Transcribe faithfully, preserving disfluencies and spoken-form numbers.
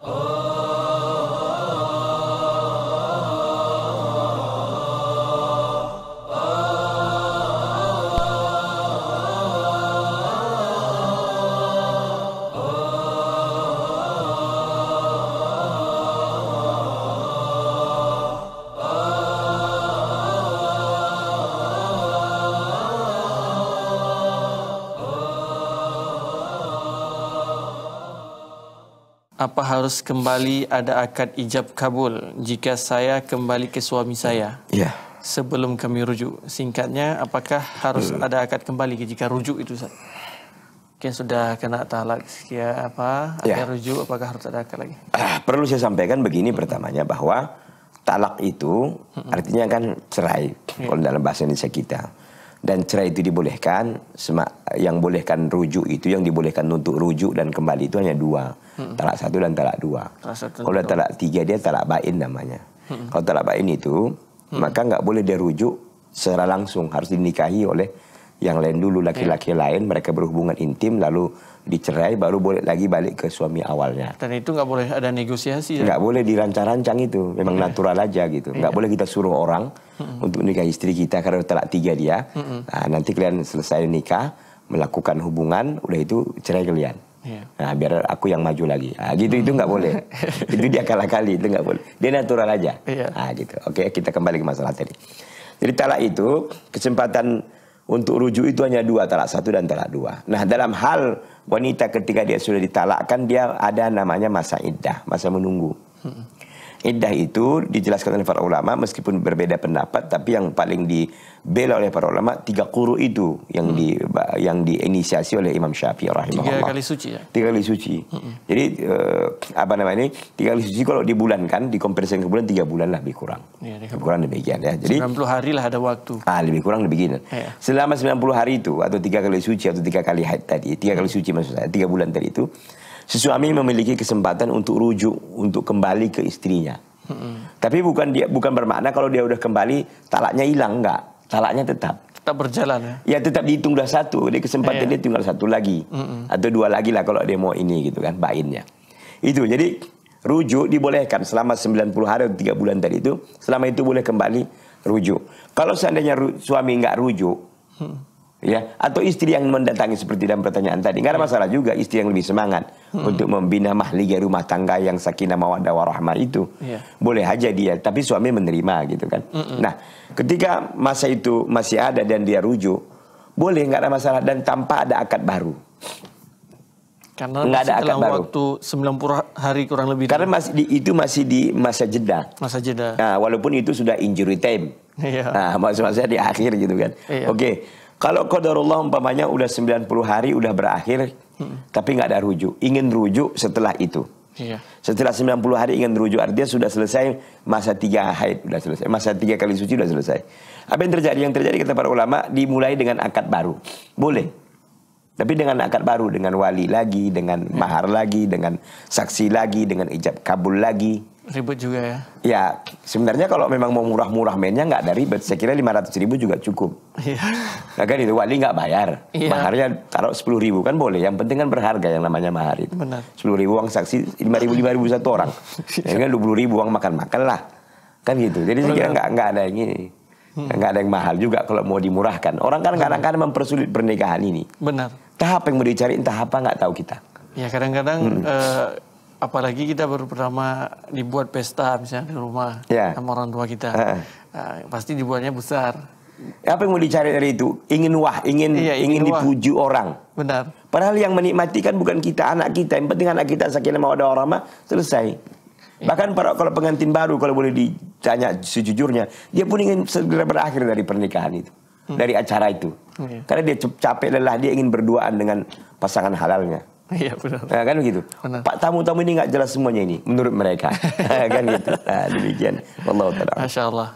Apa harus kembali ada akad ijab kabul jika saya kembali ke suami saya ya. sebelum kami rujuk? Singkatnya, apakah harus hmm. ada akad kembali jika rujuk itu? Mungkin sudah kena talak sekian apa, ada ya. rujuk, apakah harus ada akad lagi? Ah, perlu saya sampaikan begini hmm. pertamanya, bahwa talak itu hmm. artinya kan cerai ya. Kalau dalam bahasa Indonesia kita. Dan cerai itu dibolehkan, yang bolehkan rujuk itu, yang dibolehkan untuk rujuk dan kembali itu hanya dua. Hmm. Talak satu dan talak dua. Kalau talak tiga dia talak bain namanya. Hmm. Kalau talak bain itu, hmm. maka nggak boleh dia rujuk secara langsung. Harus dinikahi oleh yang lain dulu, laki-laki yeah. lain. Mereka berhubungan intim, lalu dicerai, baru boleh lagi balik ke suami awalnya. Dan itu nggak boleh ada negosiasi? Nggak ya? boleh dirancang-rancang itu. Memang yeah. natural aja gitu. Nggak yeah. boleh kita suruh orang mm-hmm. untuk nikah istri kita karena talak tiga dia. Mm-hmm. Nah, nanti kalian selesai nikah, melakukan hubungan, udah itu cerai kalian. Yeah. Nah, biar aku yang maju lagi. Nah, gitu itu nggak boleh. Itu dia kalah-kali, itu nggak boleh. Dia natural aja. Yeah. Nah, gitu. Oke, kita kembali ke masalah tadi. Jadi talak itu kesempatan untuk rujuk itu hanya dua, talak satu dan talak dua. Nah, dalam hal wanita ketika dia sudah ditalakkan, dia ada namanya masa iddah, masa menunggu. Hmm. Iddah itu dijelaskan oleh para ulama, meskipun berbeda pendapat, tapi yang paling dibela oleh para ulama tiga quru itu yang hmm. di yang diinisiasi oleh Imam Syafi'i rahimahullah. Tiga kali suci ya. Tiga kali suci. Hmm. Jadi eh, apa namanya ini? Tiga kali suci kalau dibulankan, dikompresikan ke bulan, tiga bulan lah lebih kurang. Ya, lebih kurang demikian ya. Jadi sembilan puluh hari lah ada waktu. Ah, lebih kurang lebih gini. Ya. Selama sembilan puluh hari itu atau tiga kali suci atau tiga kali haid tadi, tiga kali suci maksud saya, tiga bulan tadi itu, si suami memiliki kesempatan untuk rujuk, untuk kembali ke istrinya. Hmm. Tapi bukan dia bukan bermakna kalau dia udah kembali talaknya hilang, enggak. Talaknya tetap. Tetap berjalan ya. Ya tetap dihitung dah satu. Dia kesempatan yeah. dia tinggal satu lagi. Hmm. Atau dua lagi lah kalau dia mau ini gitu kan, bainnya. Itu jadi rujuk dibolehkan selama sembilan puluh hari atau tiga bulan tadi itu. Selama itu boleh kembali rujuk. Kalau seandainya ru, suami enggak rujuk, hmm. ya, atau istri yang mendatangi seperti dalam pertanyaan tadi, nggak ada masalah juga. Istri yang lebih semangat hmm. untuk membina mahligai rumah tangga yang sakinah mawaddah warahmah itu, yeah. boleh aja dia, tapi suami menerima gitu kan. Mm-mm. Nah, ketika masa itu masih ada dan dia rujuk, boleh, nggak ada masalah, dan tanpa ada akad baru. Karena nggak ada akad baru. Waktu sembilan puluh hari kurang lebih. Karena masih di, itu masih di masa jeda. Masa jeda. Nah, walaupun itu sudah injury time. Yeah. Nah, maksud-maksudnya di akhir gitu kan. Yeah. Oke. Okay. Kalau qadarullah umpamanya udah sembilan puluh hari udah berakhir, hmm. tapi nggak ada rujuk, ingin rujuk setelah itu. Iya. Setelah sembilan puluh hari ingin rujuk, artinya sudah selesai masa tiga haid, sudah selesai, masa tiga kali suci sudah selesai. Apa yang terjadi? Yang terjadi kata para ulama, dimulai dengan akad baru. Boleh. Tapi dengan akad baru, dengan wali lagi, dengan ya. mahar lagi, dengan saksi lagi, dengan ijab kabul lagi. Ribet juga ya? Ya, sebenarnya kalau memang mau murah-murah mainnya nggak ada ribet. Saya kira lima ratus ribu juga cukup. Iya. Nah kan itu, wali nggak bayar. Iya. Maharnya taruh sepuluh ribu kan boleh. Yang penting kan berharga yang namanya mahar itu. Benar. sepuluh ribu uang saksi, lima ribu, lima ribu satu orang. Ya kan dua puluh ribu uang makan-makan lah. Kan gitu. Jadi saya kira nggak nggak ada yang ini. Hmm. Nggak ada yang mahal juga kalau mau dimurahkan. Orang kan kadang-kadang mempersulit pernikahan ini. Benar. Entah apa yang mau dicari, entah apa nggak tahu kita. Ya kadang-kadang... Hmm. Uh, apalagi kita baru pertama dibuat pesta misalnya di rumah yeah. sama orang tua kita, uh. uh, pasti dibuatnya besar. Apa yang mau dicari dari itu? Ingin wah, ingin iya, ingin, ingin dipuji orang. Benar. Padahal yang menikmati kan bukan kita, anak kita. Yang penting anak kita sakinah mawaddah warahmah, selesai. Yeah. Bahkan para, kalau pengantin baru, kalau boleh ditanya sejujurnya, dia pun ingin segera berakhir dari pernikahan itu, hmm. dari acara itu. Yeah. Karena dia capek lelah, dia ingin berduaan dengan pasangan halalnya. Iya benar. Nah, kan begitu. Benar. Pak tamu-tamu ini nggak jelas semuanya ini menurut mereka. Kan gitu. Nah, demikian. Wallahu taala. Masya Allah.